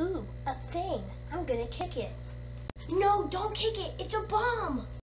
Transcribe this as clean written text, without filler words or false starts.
Ooh, a thing. I'm gonna kick it. No, don't kick it. It's a bomb.